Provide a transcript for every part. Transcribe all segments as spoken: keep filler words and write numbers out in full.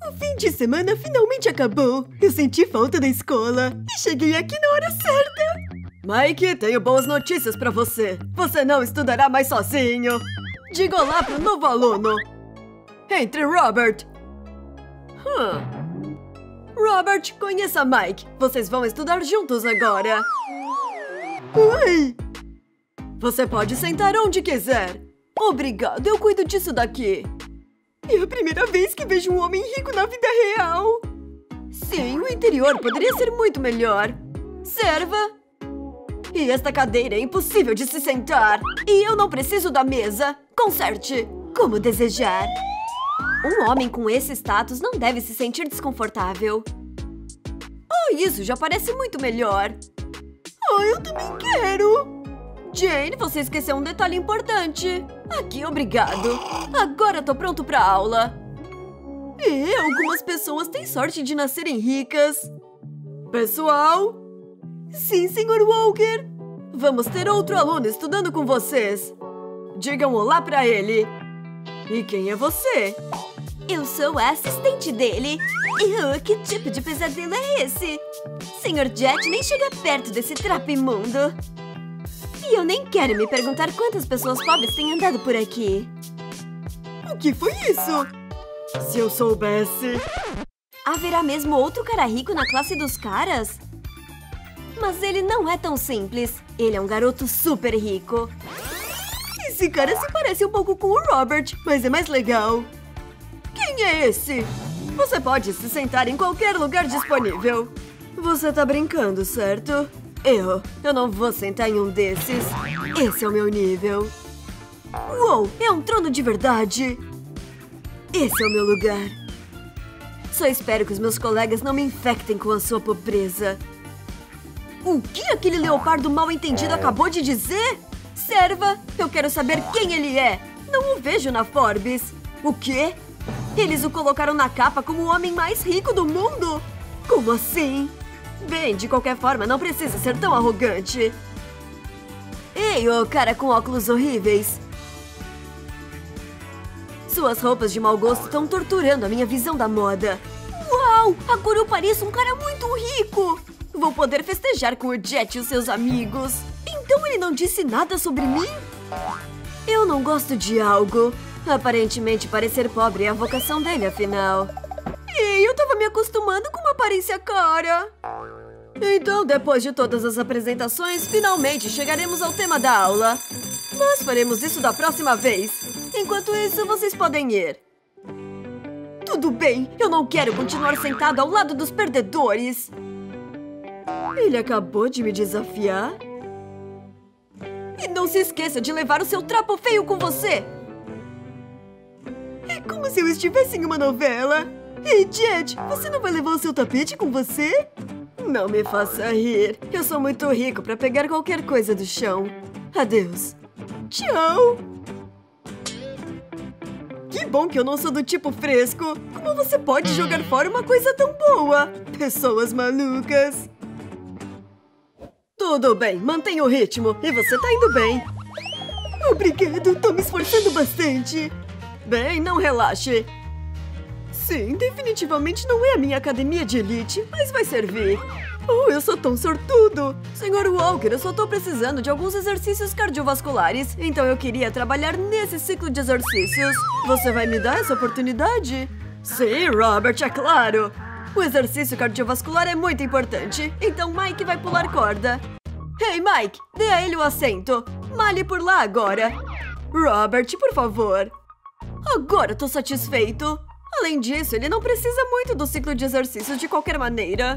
O fim de semana finalmente acabou. Eu senti falta da escola e cheguei aqui na hora certa. Mike, tenho boas notícias pra você. Você não estudará mais sozinho. Diga olá pro novo aluno. Entre Robert. Hum. Robert, conheça Mike. Vocês vão estudar juntos agora. Oi! Você pode sentar onde quiser. Obrigado, eu cuido disso daqui. É a primeira vez que vejo um homem rico na vida real. Sim, o interior poderia ser muito melhor. Serva. E esta cadeira é impossível de se sentar. E eu não preciso da mesa. Conserte. Como desejar. Um homem com esse status não deve se sentir desconfortável. Oh, isso já parece muito melhor. Oh, eu também quero. Jane, você esqueceu um detalhe importante. Aqui, obrigado. Agora tô pronto pra aula. E algumas pessoas têm sorte de nascerem ricas. Pessoal? Sim, senhor Walker. Vamos ter outro aluno estudando com vocês. Digam olá pra ele. E quem é você? Eu sou a assistente dele. Oh, que tipo de pesadelo é esse? senhor Jet nem chega perto desse trapo imundo. E eu nem quero me perguntar quantas pessoas pobres têm andado por aqui. O que foi isso? Se eu soubesse... Haverá mesmo outro cara rico na classe dos caras? Mas ele não é tão simples. Ele é um garoto super rico. Esse cara se parece um pouco com o Robert, mas é mais legal. Quem é esse? Você pode se sentar em qualquer lugar disponível. Você tá brincando, certo? Eu, eu não vou sentar em um desses. Esse é o meu nível. Uou, é um trono de verdade. Esse é o meu lugar. Só espero que os meus colegas não me infectem com a sua pobreza. O que aquele leopardo mal entendido acabou de dizer? Serva, eu quero saber quem ele é. Não o vejo na Forbes. O quê? Eles o colocaram na capa como o homem mais rico do mundo? Como assim? Bem, de qualquer forma, não precisa ser tão arrogante. Ei, ô cara com óculos horríveis. Suas roupas de mau gosto estão torturando a minha visão da moda. Uau! Agora eu pareço um cara muito rico! Vou poder festejar com o Jet e os seus amigos. Então ele não disse nada sobre mim? Eu não gosto de algo. Aparentemente, parecer pobre é a vocação dele, afinal. Ei, eu tava me acostumando com uma aparência cara. Então, depois de todas as apresentações, finalmente chegaremos ao tema da aula. Mas faremos isso da próxima vez. Enquanto isso, vocês podem ir. Tudo bem, eu não quero continuar sentado ao lado dos perdedores. Ele acabou de me desafiar? E não se esqueça de levar o seu trapo feio com você. É como se eu estivesse em uma novela. Ei, Jet, você não vai levar o seu tapete com você? Não me faça rir. Eu sou muito rico pra pegar qualquer coisa do chão. Adeus. Tchau. Que bom que eu não sou do tipo fresco. Como você pode jogar fora uma coisa tão boa? Pessoas malucas. Tudo bem, mantenha o ritmo. E você tá indo bem. Obrigado, tô me esforçando bastante. Bem, não relaxe. Sim, definitivamente não é a minha academia de elite, mas vai servir. Oh, eu sou tão sortudo. senhor Walker, eu só tô precisando de alguns exercícios cardiovasculares, então eu queria trabalhar nesse ciclo de exercícios. Você vai me dar essa oportunidade? Sim, Robert, é claro. O exercício cardiovascular é muito importante, então Mike vai pular corda. Hey, Mike, dê a ele o assento. Malhe por lá agora. Robert, por favor. Agora tô satisfeito. Além disso, ele não precisa muito do ciclo de exercícios de qualquer maneira.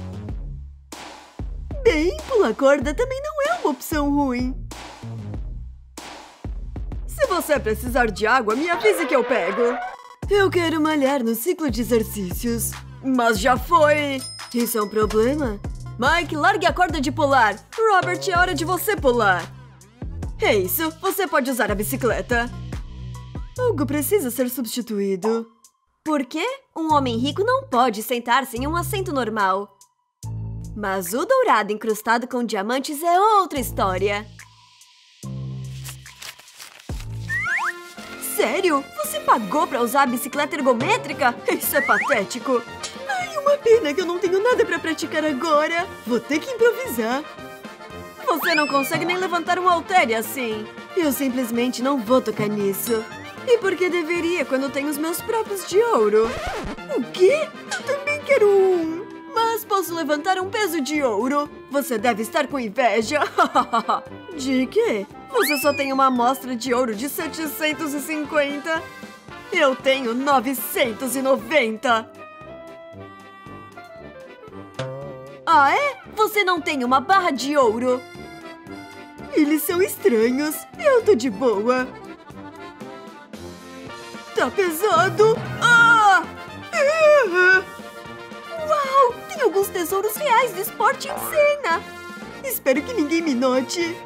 Bem, pular corda também não é uma opção ruim. Se você precisar de água, me avise que eu pego. Eu quero malhar no ciclo de exercícios. Mas já foi. Isso é um problema? Mike, largue a corda de pular. Robert, é hora de você pular. É isso, você pode usar a bicicleta. Algo precisa ser substituído. Por quê? Um homem rico não pode sentar-se em um assento normal. Mas o dourado incrustado com diamantes é outra história. Sério? Você pagou pra usar a bicicleta ergométrica? Isso é patético. Ai, uma pena que eu não tenho nada pra praticar agora. Vou ter que improvisar. Você não consegue nem levantar um halter assim. Eu simplesmente não vou tocar nisso. E por que deveria quando tenho os meus próprios de ouro? O quê? Eu também quero um. Mas posso levantar um peso de ouro. Você deve estar com inveja. De quê? Você só tem uma amostra de ouro de setecentos e cinquenta. Eu tenho novecentos e noventa. Ah, é? Você não tem uma barra de ouro? Eles são estranhos. Eu tô de boa. Tá pesado. Ah! Uau! Tem alguns tesouros reais de esporte em cena. Espero que ninguém me note.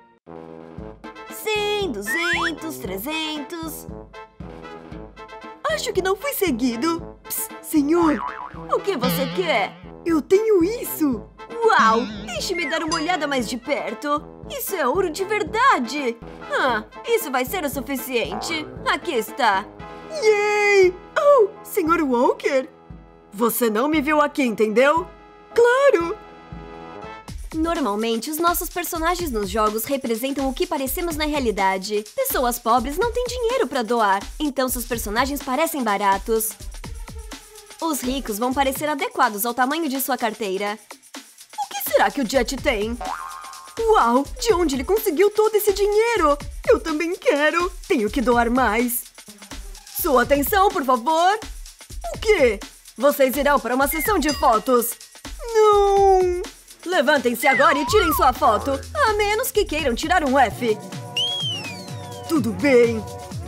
cem, duzentos, trezentos... Acho que não fui seguido. Psst, senhor! O que você quer? Eu tenho isso! Uau! Deixe-me dar uma olhada mais de perto. Isso é ouro de verdade! Ah, isso vai ser o suficiente. Aqui está. Yay! Oh, senhor Walker! Você não me viu aqui, entendeu? Claro! Normalmente, os nossos personagens nos jogos representam o que parecemos na realidade. Pessoas pobres não têm dinheiro pra doar, então seus personagens parecem baratos. Os ricos vão parecer adequados ao tamanho de sua carteira. O que será que o Jet tem? Uau! De onde ele conseguiu todo esse dinheiro? Eu também quero! Tenho que doar mais! Sua atenção, por favor! O quê? Vocês irão para uma sessão de fotos! Não! Levantem-se agora e tirem sua foto! A menos que queiram tirar um F! Tudo bem!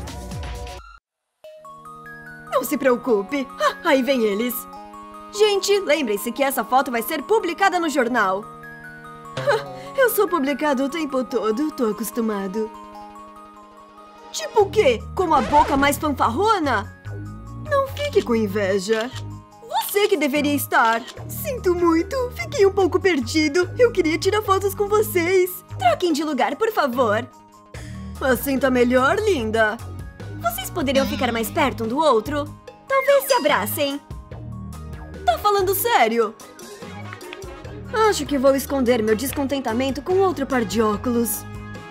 Não se preocupe! Ah, aí vem eles! Gente, lembrem-se que essa foto vai ser publicada no jornal! Eu sou publicado o tempo todo, tô acostumado. Tipo o quê? Como a boca mais fanfarrona? Não fique com inveja. Você que deveria estar. Sinto muito, fiquei um pouco perdido. Eu queria tirar fotos com vocês. Troquem de lugar, por favor. Assim tá melhor, linda? Vocês poderiam ficar mais perto um do outro? Talvez se abracem. Tá falando sério? Acho que vou esconder meu descontentamento com outro par de óculos.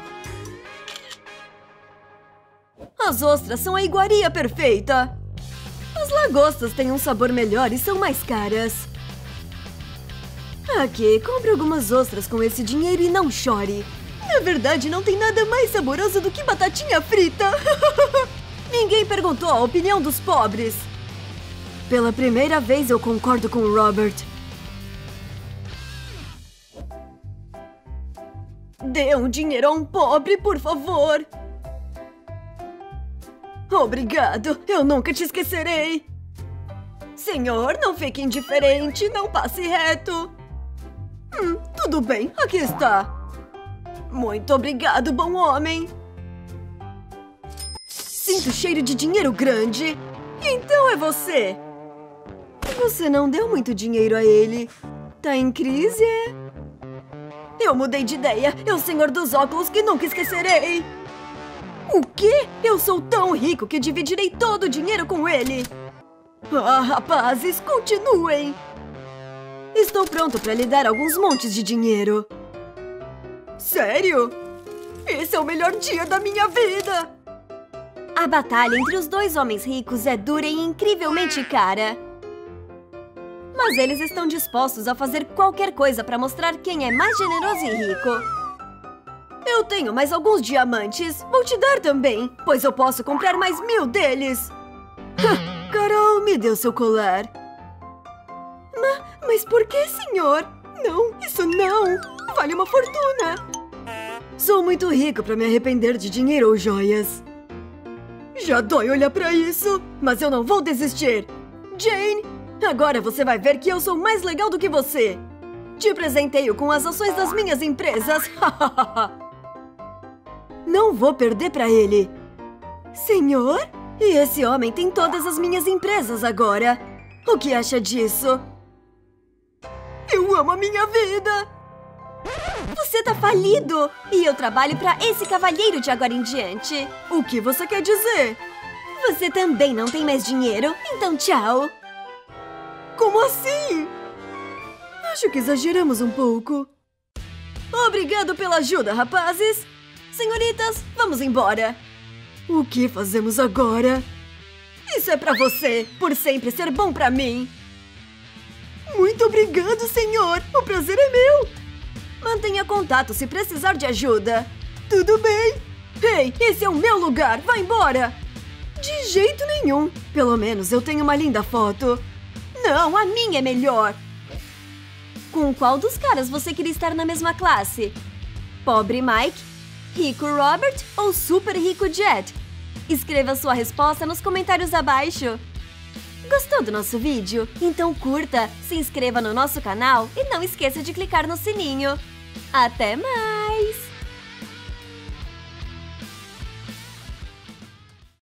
As ostras são a iguaria perfeita. As lagostas têm um sabor melhor e são mais caras. Aqui, compre algumas ostras com esse dinheiro e não chore. Na verdade, não tem nada mais saboroso do que batatinha frita. Ninguém perguntou a opinião dos pobres. Pela primeira vez eu concordo com o Robert. Dê um dinheiro a um pobre, por favor. Obrigado, eu nunca te esquecerei. Senhor, não fique indiferente, não passe reto. Hum, tudo bem, aqui está. Muito obrigado, bom homem. Sinto cheiro de dinheiro grande. Então é você. Você não deu muito dinheiro a ele. Tá em crise, é? Eu mudei de ideia. É o senhor dos óculos que nunca esquecerei. O quê? Eu sou tão rico que dividirei todo o dinheiro com ele. Ah, rapazes, continuem. Estou pronto para lhe dar alguns montes de dinheiro. Sério? Esse é o melhor dia da minha vida. A batalha entre os dois homens ricos é dura e incrivelmente cara. Mas eles estão dispostos a fazer qualquer coisa para mostrar quem é mais generoso e rico. Eu tenho mais alguns diamantes. Vou te dar também, pois eu posso comprar mais mil deles. Carol, me deu seu colar. Ma, mas por que, senhor? Não, isso não. Vale uma fortuna. Sou muito rico para me arrepender de dinheiro ou joias. Já dói olhar para isso, mas eu não vou desistir. Jane, agora você vai ver que eu sou mais legal do que você. Te presenteio com as ações das minhas empresas. Não vou perder para ele. Senhor? E esse homem tem todas as minhas empresas agora. O que acha disso? Eu amo a minha vida. Você tá falido! E eu trabalho pra esse cavalheiro de agora em diante. O que você quer dizer? Você também não tem mais dinheiro, então tchau. Como assim? Acho que exageramos um pouco. Obrigado pela ajuda, rapazes. Senhoritas, vamos embora. O que fazemos agora? Isso é pra você, por sempre ser bom pra mim. Muito obrigado, senhor. O prazer é meu. Mantenha contato se precisar de ajuda. Tudo bem. Ei, esse é o meu lugar. Vai embora. De jeito nenhum. Pelo menos eu tenho uma linda foto. Não, a minha é melhor. Com qual dos caras você queria estar na mesma classe? Pobre Mike, rico Robert ou super rico Jet? Escreva sua resposta nos comentários abaixo. Gostou do nosso vídeo? Então curta, se inscreva no nosso canal e não esqueça de clicar no sininho. Até mais!